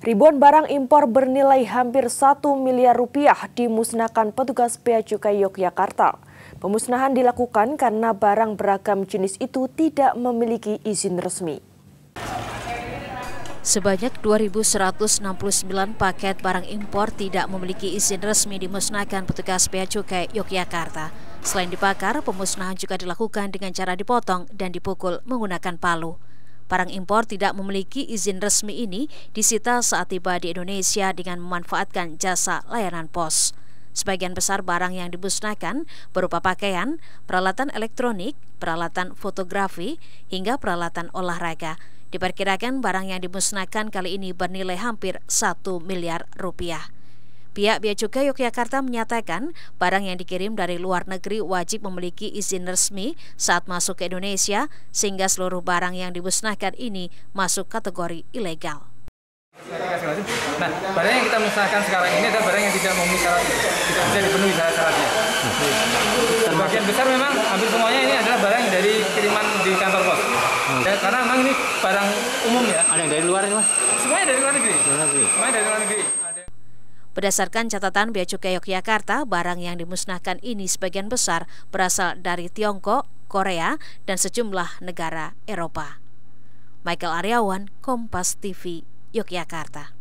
Ribuan barang impor bernilai hampir 1 miliar rupiah dimusnahkan petugas Bea Cukai Yogyakarta. Pemusnahan dilakukan karena barang beragam jenis itu tidak memiliki izin resmi. Sebanyak 2.169 paket barang impor tidak memiliki izin resmi dimusnahkan petugas Bea Cukai Yogyakarta. Selain dibakar, pemusnahan juga dilakukan dengan cara dipotong dan dipukul menggunakan palu. Barang impor tidak memiliki izin resmi ini disita saat tiba di Indonesia dengan memanfaatkan jasa layanan pos. Sebagian besar barang yang dimusnahkan berupa pakaian, peralatan elektronik, peralatan fotografi, hingga peralatan olahraga. Diperkirakan barang yang dimusnahkan kali ini bernilai hampir 1 miliar rupiah. Pihak Bea Cukai Yogyakarta menyatakan barang yang dikirim dari luar negeri wajib memiliki izin resmi saat masuk ke Indonesia, sehingga seluruh barang yang dimusnahkan ini masuk kategori ilegal. Nah, barang yang kita musnahkan sekarang ini adalah barang yang tidak memenuhi syarat, tidak bisa dipenuhi syarat-syaratnya. Sebagian besar memang hampir semuanya ini adalah barang yang dari kiriman di kantor pos. Ya, karena memang ini barang umum ya. Ada yang dari luar ini, Mas? Semuanya dari luar negeri. Semuanya dari luar negeri. Berdasarkan catatan Bea Cukai Yogyakarta, barang yang dimusnahkan ini sebagian besar berasal dari Tiongkok, Korea, dan sejumlah negara Eropa. Michael Aryawan, Kompas TV, Yogyakarta.